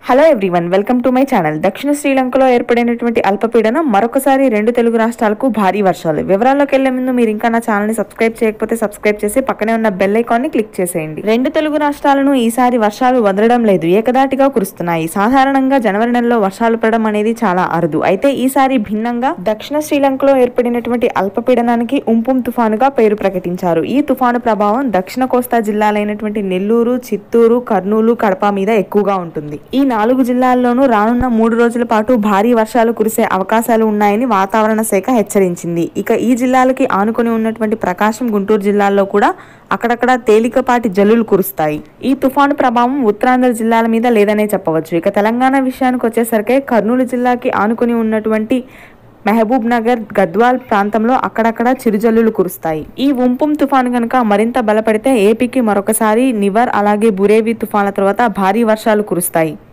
Hello everyone, welcome to my channel. దక్షిణ శ్రీలంకలో ఏర్పడినటువంటి అల్పపీడనం మరొకసారి 2 తెలుగు రాష్ట్రాలకు భారీ వర్షాలు. వివరాల్లోకి వెళ్లే ముందు మీరు ఇంకా నా ఛానల్ ని సబ్స్క్రైబ్ చేయకపోతే సబ్స్క్రైబ్ చేసి పక్కనే ఉన్న బెల్ ఐకాన్ ని క్లిక్ చేసేయండి. 2 తెలుగు రాష్ట్రాలను ఈసారి వర్షాలు వదలడం లేదు, ఏకదాటిగా కురుస్తున్నాయి. సాధారణంగా జనవరి నెలలో వర్షాలు పడడం అనేది చాలా అరుదు. అయితే ఈసారి భిన్నంగా దక్షిణ శ్రీలంకలో ఏర్పడినటువంటి అల్పపీడనానికి ఉంపుం తుఫానుగా పేరు ప్రకటించారు. ఈ తుఫాను ప్రభావం దక్షిణ కోస్తా జిల్లాలైనటువంటి నెల్లూరు, చిత్తూరు, కర్నూలు, కడప మీద ఎక్కువగా ఉంటుంది. ఈ 4 జిల్లాల్లోనూ రానున్న 3 రోజుల పాటు భారీ వర్షాలు కురిసే అవకాశాలు ఉన్నాయని వాతావరణ శాఖ హెచ్చరించింది. ఇక ఈ జిల్లాలకి ఆనుకొని ఉన్నటువంటి ప్రకాశం, గుంటూరు జిల్లాల్లో కూడా అక్కడక్కడ తేలికపాటి జల్లులు కురుస్తాయి. ఈ తుఫాను ప్రభావం ఉత్తరాంధ్ర జిల్లాల మీద లేదనే చెప్పవచ్చు. ఇక తెలంగాణ విషయానికి వచ్చేసరికి కర్నూలు జిల్లాకి ఆనుకొని ఉన్నటువంటి మహబూబ్ నగర్, గద్వాల్ ప్రాంతంలో అక్కడక్కడ చిరుజల్లులు కురుస్తాయి. ఈ ఉంపుం తుఫాను కనుక మరింత బలపడితే ఏపీకి మరొకసారి నివర్ అలాగే బురేవి తుఫాన్ల తర్వాత భారీ వర్షాలు కురుస్తాయి.